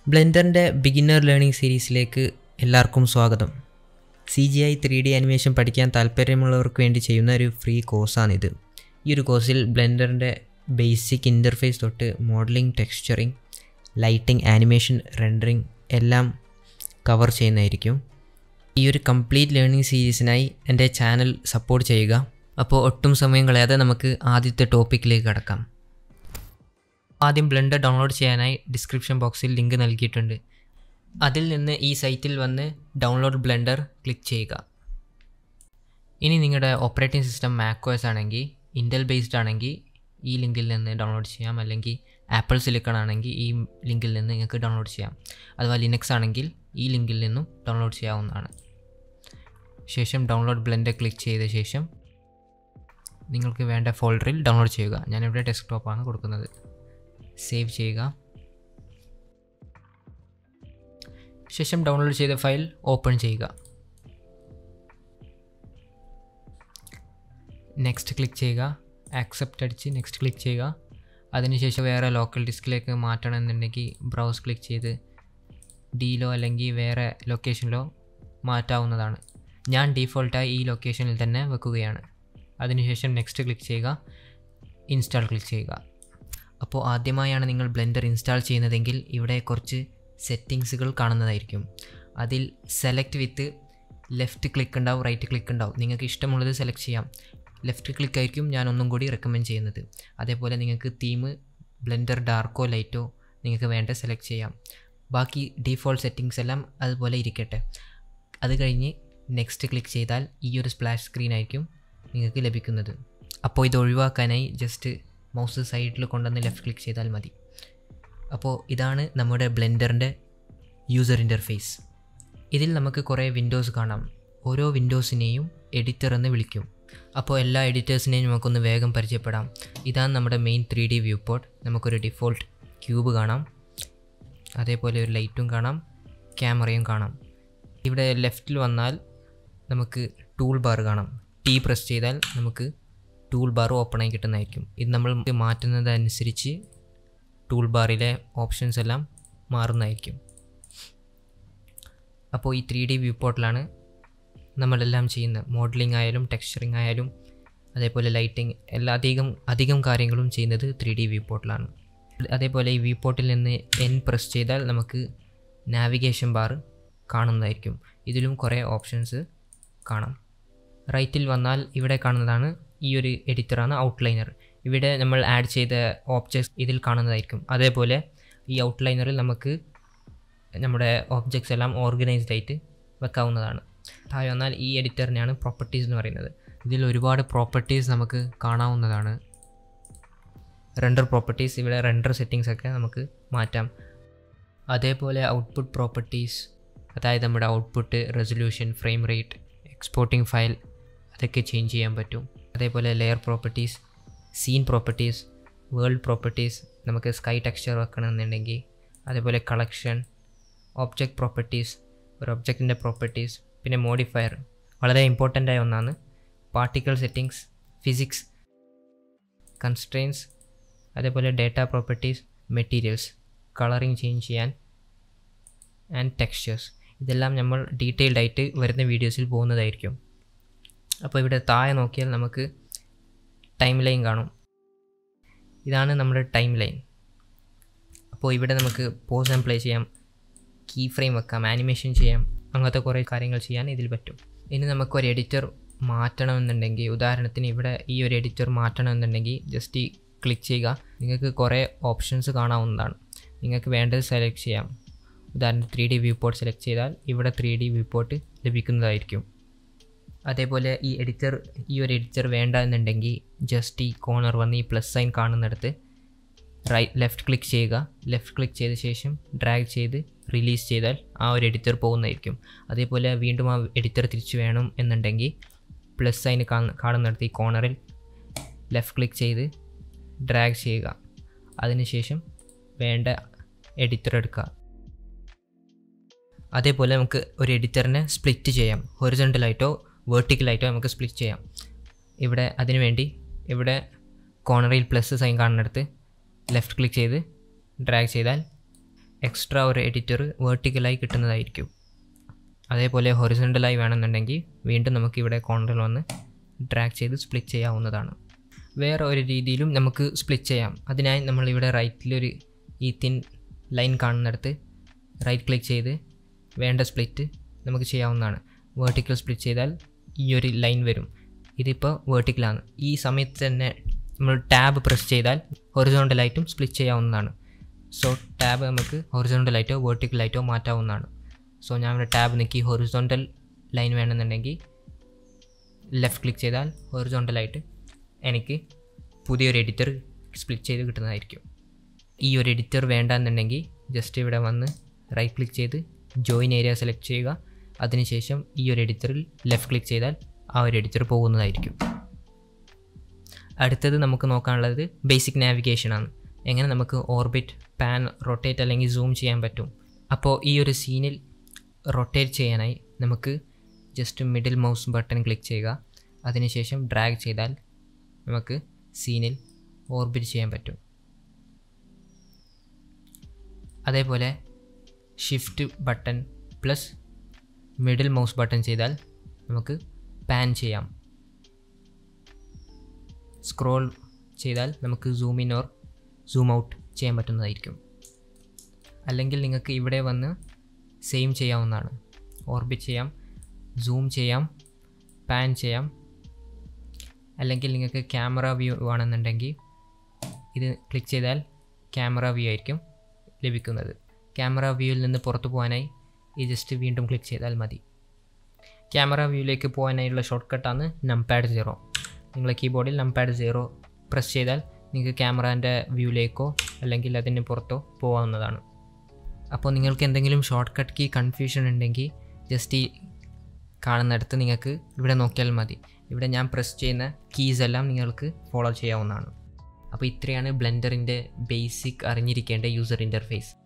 ബ്ലെൻഡറിൻ്റെ ബിഗിന്നർ learning സീരീസിലേക്ക് എല്ലാവർക്കും സ്വാഗതം. CGI 3D animation പഠിക്കാൻ താല്പര്യമുള്ളവർക്ക് വേണ്ടി ചെയ്യുന്ന ഒരു ഫ്രീ കോഴ്സാണിത്. ഈ ഒരു കോഴ്സിൽ ബ്ലെൻഡറിൻ്റെ ബേസിക് ഇൻ്റർഫേസ് തൊട്ട് modelling, texturing, lighting, animation, rendering എല്ലാം കവർ ചെയ്യുന്നതായിരിക്കും. ഈ ഒരു കംപ്ലീറ്റ് ലേണിംഗ് സീരീസിനായി എൻ്റെ ചാനൽ സപ്പോർട്ട് ചെയ്യുക. അപ്പോൾ ഒട്ടും സമയം കളയാതെ നമുക്ക് ആദ്യത്തെ ടോപ്പിക്കിലേക്ക് കടക്കാം. ആദ്യം ബ്ലെൻഡർ ഡൗൺലോഡ് ചെയ്യാനായി ഡിസ്ക്രിപ്ഷൻ ബോക്സിൽ ലിങ്ക് നൽകിയിട്ടുണ്ട്. അതിൽ നിന്ന് ഈ സൈറ്റിൽ വന്ന് ഡൗൺലോഡ് ബ്ലെൻഡർ ക്ലിക്ക് ചെയ്യുക. ഇനി നിങ്ങളുടെ ഓപ്പറേറ്റിംഗ് സിസ്റ്റം macOS ആണെങ്കിൽ, ഇൻറ്റൽ ബേസ്ഡ് ആണെങ്കിൽ ഈ ലിങ്കിൽ നിന്ന് ഡൗൺലോഡ് ചെയ്യാം. അല്ലെങ്കിൽ ആപ്പിൾ സിലിക്കൺ ആണെങ്കിൽ ഈ ലിങ്കിൽ നിന്ന് നിങ്ങൾക്ക് ഡൗൺലോഡ് ചെയ്യാം. അഥവാ ലിനക്സ് ആണെങ്കിൽ ഈ ലിങ്കിൽ നിന്നും ഡൗൺലോഡ് ചെയ്യാവുന്നതാണ്. ശേഷം ഡൗൺലോഡ് ബ്ലെൻഡർ ക്ലിക്ക് ചെയ്ത ശേഷം നിങ്ങൾക്ക് വേണ്ട ഫോൾഡറിൽ ഡൗൺലോഡ് ചെയ്യുക. ഞാനിവിടെ ഡെസ്ക്ടോപ്പാണ് കൊടുക്കുന്നത്. സേവ് ചെയ്യുക. ശേഷം ഡൗൺലോഡ് ചെയ്ത ഫയൽ ഓപ്പൺ ചെയ്യുക. നെക്സ്റ്റ് ക്ലിക്ക് ചെയ്യുക. ആക്സെപ്റ്റ് അടിച്ച് നെക്സ്റ്റ് ക്ലിക്ക് ചെയ്യുക. അതിനുശേഷം വേറെ ലോക്കൽ ഡിസ്കിലേക്ക് മാറ്റണമെന്നുണ്ടെങ്കിൽ ബ്രൗസ് ക്ലിക്ക് ചെയ്ത് ഡിയിലോ അല്ലെങ്കിൽ വേറെ ലൊക്കേഷനിലോ മാറ്റാവുന്നതാണ്. ഞാൻ ഡീഫോൾട്ടായി ഈ ലൊക്കേഷനിൽ തന്നെ വെക്കുകയാണ്. അതിനുശേഷം നെക്സ്റ്റ് ക്ലിക്ക് ചെയ്യുക. ഇൻസ്റ്റാൾ ക്ലിക്ക് ചെയ്യുക. അപ്പോൾ ആദ്യമായാണ് നിങ്ങൾ ബ്ലെൻഡർ ഇൻസ്റ്റാൾ ചെയ്യുന്നതെങ്കിൽ ഇവിടെ കുറച്ച് സെറ്റിങ്സുകൾ കാണുന്നതായിരിക്കും. അതിൽ സെലക്ട് വിത്ത് ലെഫ്റ്റ് ക്ലിക്ക് ഉണ്ടാവും, റൈറ്റ് ക്ലിക്ക് ഉണ്ടാവും. നിങ്ങൾക്ക് ഇഷ്ടമുള്ളത് സെലക്ട് ചെയ്യാം. ലെഫ്റ്റ് ക്ലിക്ക് ആയിരിക്കും ഞാൻ ഒന്നും കൂടി റെക്കമെൻഡ് ചെയ്യുന്നത്. അതേപോലെ നിങ്ങൾക്ക് തീം, ബ്ലെൻഡർ ഡാർക്കോ ലൈറ്റോ നിങ്ങൾക്ക് വേണ്ട സെലക്ട് ചെയ്യാം. ബാക്കി ഡീഫോൾട്ട് സെറ്റിങ്സ് എല്ലാം അതുപോലെ ഇരിക്കട്ടെ. അത് കഴിഞ്ഞ് നെക്സ്റ്റ് ക്ലിക്ക് ചെയ്താൽ ഈ ഒരു സ്പ്ലാഷ് സ്ക്രീൻ ആയിരിക്കും നിങ്ങൾക്ക് ലഭിക്കുന്നത്. അപ്പോൾ ഇത് ഒഴിവാക്കാനായി ജസ്റ്റ് മൗസ് സൈഡിൽ കൊണ്ടുവന്ന് ലെഫ്റ്റ് ക്ലിക്ക് ചെയ്താൽ മതി. അപ്പോൾ ഇതാണ് നമ്മുടെ ബ്ലെൻഡറിൻ്റെ യൂസർ ഇൻ്റർഫേസ്. ഇതിൽ നമുക്ക് കുറേ വിൻഡോസ് കാണാം. ഓരോ വിൻഡോസിനെയും എഡിറ്റർ എന്ന് വിളിക്കും. അപ്പോൾ എല്ലാ എഡിറ്റേഴ്സിനെയും നമുക്കൊന്ന് വേഗം പരിചയപ്പെടാം. ഇതാണ് നമ്മുടെ മെയിൻ 3D വ്യൂ പോർട്ട്. നമുക്കൊരു ഡിഫോൾട്ട് ക്യൂബ് കാണാം, അതേപോലെ ഒരു ലൈറ്റും കാണാം, ക്യാമറയും കാണാം. ഇവിടെ ലെഫ്റ്റിൽ വന്നാൽ നമുക്ക് ടൂൾ ബാർ കാണാം. T പ്രസ് ചെയ്താൽ നമുക്ക് ടൂൾ ബാർ ഓപ്പൺ ആയി കിട്ടുന്നതായിരിക്കും. ഇത് നമ്മൾ മാറ്റുന്നതനുസരിച്ച് ടൂൾ ബാറിലെ ഓപ്ഷൻസ് എല്ലാം മാറുന്നതായിരിക്കും. അപ്പോൾ ഈ 3D വ്യൂ പോർട്ടിലാണ് നമ്മളെല്ലാം ചെയ്യുന്നത്. മോഡലിംഗ് ആയാലും ടെക്സ്ചറിങ് ആയാലും അതേപോലെ ലൈറ്റിംഗ് അധികം കാര്യങ്ങളും ചെയ്യുന്നത് 3D വ്യൂ പോർട്ടിലാണ്. അതേപോലെ ഈ വ്യൂ പോർട്ടിൽ നിന്ന് N പ്രസ് ചെയ്താൽ നമുക്ക് നാവിഗേഷൻ ബാർ കാണുന്നതായിരിക്കും. ഇതിലും കുറേ ഓപ്ഷൻസ് കാണാം. റൈറ്റിൽ വന്നാൽ ഇവിടെ കാണുന്നതാണ് ഈ ഒരു എഡിറ്ററാണ് ഔട്ട്ലൈനർ. ഇവിടെ നമ്മൾ ആഡ് ചെയ്ത ഓബ്ജക്ട്സ് ഇതിൽ കാണുന്നതായിരിക്കും. അതേപോലെ ഈ ഔട്ട്ലൈനറിൽ നമുക്ക് നമ്മുടെ ഓബ്ജക്ട്സ് എല്ലാം ഓർഗനൈസ്ഡ് ആയിട്ട് വെക്കാവുന്നതാണ്. താഴെ വന്നാൽ ഈ എഡിറ്ററിനെയാണ് പ്രോപ്പർട്ടീസ് എന്ന് പറയുന്നത്. ഇതിൽ ഒരുപാട് പ്രോപ്പർട്ടീസ് നമുക്ക് കാണാവുന്നതാണ്. റെൻഡർ പ്രോപ്പർട്ടീസ്, ഇവിടെ റെൻഡർ സെറ്റിങ്സ് ഒക്കെ നമുക്ക് മാറ്റാം. അതേപോലെ ഔട്ട്പുട്ട് പ്രോപ്പർട്ടീസ്, അതായത് നമ്മുടെ output, resolution, frame rate, exporting file അതൊക്കെ ചേഞ്ച് ചെയ്യാൻ പറ്റും. അതേപോലെ layer properties, scene properties, world properties, നമുക്ക് സ്കൈ ടെക്സ്ചർ വെക്കണമെന്നുണ്ടെങ്കിൽ, അതേപോലെ കളക്ഷൻ, ഒബ്ജക്റ്റ് പ്രോപ്പർട്ടീസ്, ഒരു ഒബ്ജക്റ്റിൻ്റെ പ്രോപ്പർട്ടീസ്, പിന്നെ മോഡിഫയർ, വളരെ ഇമ്പോർട്ടൻ്റ് ആയ ഒന്നാണ്. പാർട്ടിക്കിൾ സെറ്റിങ്സ്, ഫിസിക്സ്, കൺസ്ട്രെയിൻസ്, അതേപോലെ data properties, materials, colouring change ചെയ്യാൻ ആൻഡ് ടെക്സ്ചേഴ്സ്. ഇതെല്ലാം നമ്മൾ ഡീറ്റെയിൽഡ് ആയിട്ട് വരുന്ന വീഡിയോസിൽ പോകുന്നതായിരിക്കും. അപ്പോൾ ഇവിടെ താഴെ നോക്കിയാൽ നമുക്ക് ടൈം ലൈൻ കാണും. ഇതാണ് നമ്മുടെ ടൈം ലൈൻ. അപ്പോൾ ഇവിടെ നമുക്ക് പോസ് ആൻഡ് പ്ലേ ചെയ്യാം, കീ ഫ്രെയിം വെക്കാം, ആനിമേഷൻ ചെയ്യാം, അങ്ങനത്തെ കുറേ കാര്യങ്ങൾ ചെയ്യാൻ ഇതിൽ പറ്റും. ഇനി നമുക്കൊരു എഡിറ്റർ മാറ്റണമെന്നുണ്ടെങ്കിൽ, ഉദാഹരണത്തിന് ഇവിടെ ഈ ഒരു എഡിറ്റർ മാറ്റണമെന്നുണ്ടെങ്കിൽ ജസ്റ്റ് ക്ലിക്ക് ചെയ്യുക. നിങ്ങൾക്ക് കുറേ ഓപ്ഷൻസ് കാണാവുന്നതാണ്. നിങ്ങൾക്ക് വേണ്ടത് സെലക്ട് ചെയ്യാം. ഉദാഹരണത്തിന് 3D വ്യൂ പോർട്ട് സെലക്ട് ചെയ്താൽ ഇവിടെ 3D വ്യൂ പോർട്ട് ലഭിക്കുന്നതായിരിക്കും. അതേപോലെ ഈ ഒരു എഡിറ്റർ വേണ്ട എന്നുണ്ടെങ്കിൽ ജസ്റ്റ് ഈ കോർണർ വന്ന് ഈ പ്ലസ് സൈൻ കാണുന്നിടത്ത് ലെഫ്റ്റ് ക്ലിക്ക് ചെയ്യുക. ലെഫ്റ്റ് ക്ലിക്ക് ചെയ്ത ശേഷം ഡ്രാഗ് ചെയ്ത് റിലീസ് ചെയ്താൽ ആ ഒരു എഡിറ്റർ പോകുന്നതായിരിക്കും. അതേപോലെ വീണ്ടും ആ എഡിറ്റർ തിരിച്ചു വേണം എന്നുണ്ടെങ്കിൽ പ്ലസ് സൈൻ കാണുന്നിടത്ത് ഈ കോർണറിൽ ലെഫ്റ്റ് ക്ലിക്ക് ചെയ്ത് ഡ്രാഗ് ചെയ്യുക. അതിനുശേഷം വേണ്ട എഡിറ്റർ എടുക്കുക. അതേപോലെ നമുക്ക് ഒരു എഡിറ്ററിനെ സ്പ്ലിറ്റ് ചെയ്യാം. ഹൊറിസോണ്ടലായിട്ടോ വെർട്ടിക്കലായിട്ടോ നമുക്ക് സ്പ്ലിറ്റ് ചെയ്യാം. അതിനുവേണ്ടി ഇവിടെ കോർണറിൽ പ്ലസ് സൈൻ കാണുന്നിടത്ത് ലെഫ്റ്റ് ക്ലിക്ക് ചെയ്ത് ഡ്രാഗ് ചെയ്താൽ എക്സ്ട്രാ ഒരു എഡിറ്റർ വേർട്ടിക്കലായി കിട്ടുന്നതായിരിക്കും. അതേപോലെ ഹൊറിസോണ്ടലായി വേണമെന്നുണ്ടെങ്കിൽ വീണ്ടും നമുക്ക് ഇവിടെ കോർണറിൽ വന്ന് ഡ്രാഗ് ചെയ്ത് സ്പ്ലിറ്റ് ചെയ്യാവുന്നതാണ്. വേറെ ഒരു രീതിയിലും നമുക്ക് സ്പ്ലിറ്റ് ചെയ്യാം. അതിനായി നമ്മളിവിടെ റൈറ്റിലൊരു ഈ തിൻ ലൈൻ കാണുന്നിടത്ത് റൈറ്റ് ക്ലിക്ക് ചെയ്ത് വേണ്ട സ്പ്ലിറ്റ് നമുക്ക് ചെയ്യാവുന്നതാണ്. വേർട്ടിക്കൽ സ്പ്ലിറ്റ് ചെയ്താൽ ഈ ഒരു ലൈൻ വരും. ഇതിപ്പോൾ വേർട്ടിക്കലാണ്. ഈ സമയത്ത് തന്നെ നമ്മൾ ടാബ് പ്രസ് ചെയ്താൽ ഹൊറിസോണ്ടലായിട്ടും സ്പ്ലിറ്റ് ചെയ്യാവുന്നതാണ്. സോ ടാബ് നമുക്ക് ഹൊറിസോണ്ടലായിട്ടോ വേർട്ടിക്കലായിട്ടോ മാറ്റാവുന്നതാണ്. സോ ഞാൻ ഇവിടെ ടാബ് നീക്കി ഹൊറിസോണ്ടൽ ലൈൻ വേണമെന്നുണ്ടെങ്കിൽ ലെഫ്റ്റ് ക്ലിക്ക് ചെയ്താൽ ഹൊറിസോണ്ടലായിട്ട് എനിക്ക് പുതിയൊരു എഡിറ്റർ സ്പ്ലിറ്റ് ചെയ്ത് കിട്ടുന്നതായിരിക്കും. ഈ ഒരു എഡിറ്റർ വേണ്ടെന്നുണ്ടെങ്കിൽ ജസ്റ്റ് ഇവിടെ വന്ന് റൈറ്റ് ക്ലിക്ക് ചെയ്ത് ജോയിൻ ഏരിയ സെലക്ട് ചെയ്യുക. അതിനുശേഷം ഈ ഒരു എഡിറ്ററിൽ ലെഫ്റ്റ് ക്ലിക്ക് ചെയ്താൽ ആ ഒരു എഡിറ്റർ പോകുന്നതായിരിക്കും. അടുത്തത് നമുക്ക് നോക്കാനുള്ളത് ബേസിക് നാവിഗേഷനാണ്. എങ്ങനെ നമുക്ക് ഓർബിറ്റ്, പാൻ, റൊട്ടേറ്റ് അല്ലെങ്കിൽ സൂം ചെയ്യാൻ പറ്റും. അപ്പോൾ ഈ ഒരു സീനിൽ റൊട്ടേറ്റ് ചെയ്യാനായി നമുക്ക് just middle mouse button click ചെയ്യുക. അതിനുശേഷം ഡ്രാഗ് ചെയ്താൽ നമുക്ക് സീനിൽ ഓർബിറ്റ് ചെയ്യാൻ പറ്റും. അതേപോലെ shift button plus middle mouse button ചെയ്താൽ നമുക്ക് പാൻ ചെയ്യാം. സ്ക്രോൾ ചെയ്താൽ നമുക്ക് zoom in or zoom out ചെയ്യാൻ പറ്റുന്നതായിരിക്കും. അല്ലെങ്കിൽ നിങ്ങൾക്ക് ഇവിടെ വന്ന് സെയിം ചെയ്യാവുന്നതാണ്. ഓർബിറ്റ് ചെയ്യാം, സൂം ചെയ്യാം, പാൻ ചെയ്യാം. അല്ലെങ്കിൽ നിങ്ങൾക്ക് ക്യാമറ വ്യൂ ആണെന്നുണ്ടെങ്കിൽ ഇത് ക്ലിക്ക് ചെയ്താൽ ക്യാമറ വ്യൂ ആയിരിക്കും ലഭിക്കുന്നത്. ക്യാമറ വ്യൂവിൽ നിന്ന് പുറത്തു പോകാനായി ഈ ജസ്റ്റ് വീണ്ടും ക്ലിക്ക് ചെയ്താൽ മതി. ക്യാമറ വ്യൂവിലേക്ക് പോകാനായുള്ള ഷോർട്ട് കട്ടാണ് നംപാഡ് 0. നിങ്ങളെ കീബോർഡിൽ നംപാഡ് 0 പ്രസ് ചെയ്താൽ നിങ്ങൾക്ക് ക്യാമറേൻ്റെ വ്യൂവിലേക്കോ അല്ലെങ്കിൽ അതിന് പുറത്തോ പോകാവുന്നതാണ്. അപ്പോൾ നിങ്ങൾക്ക് എന്തെങ്കിലും ഷോർട്ട് കട്ട് കീ കൺഫ്യൂഷൻ ഉണ്ടെങ്കിൽ ജസ്റ്റ് ഈ കാണുന്നിടത്ത് നിങ്ങൾക്ക് ഇവിടെ നോക്കിയാൽ മതി. ഇവിടെ ഞാൻ പ്രസ് ചെയ്യുന്ന കീസ് എല്ലാം നിങ്ങൾക്ക് ഫോളോ ചെയ്യാവുന്നതാണ്. അപ്പോൾ ഇത്രയാണ് ബ്ലെൻഡറിൻ്റെ ബേസിക് അറിഞ്ഞിരിക്കേണ്ട യൂസർ ഇൻ്റർഫേസ്.